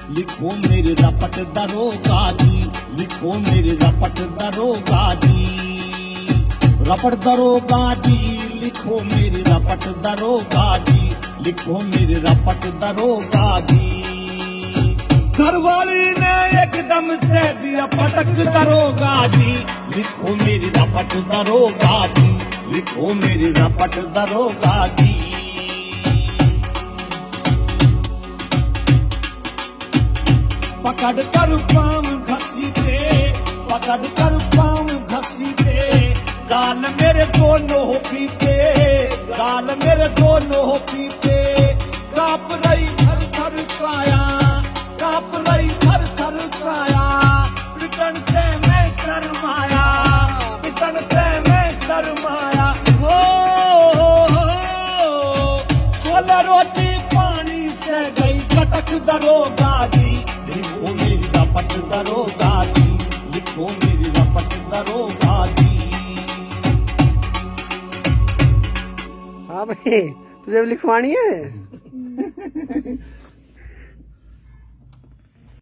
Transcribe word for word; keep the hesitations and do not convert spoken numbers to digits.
लिखो मेरे रपट दरोगा जी, लिखो मेरे रपट दरोगा जी, रपट दरोगा जी, लिखो मेरे रपट दरोगा जी, लिखो मेरे रपट दरोगा जी। घरवाली ने एकदम से दिया पटक दरोगा जी, लिखो मेरी रपट दरोगा जी, लिखो मेरी रपट दरोगा जी। पकड़ कर पाँव घसीटे, पकड़ कर पाँव घसीटे, गाल मेरे दोनों हो पीते, गाल मेरे दोनों हो पीते, कांप रही थर थर काया, कांप रही थर थर काया, पिटन पे मैं शर्माया, पिटन पे मैं शर्माया। हो सोलह रोटी पानी से गई कटक दरोगा जी, लिखो मेरी रपट दरोगा जी, लिखो मेरी रपट दरोगा जी। हाँ भाई तुझे भी लिखवानी है।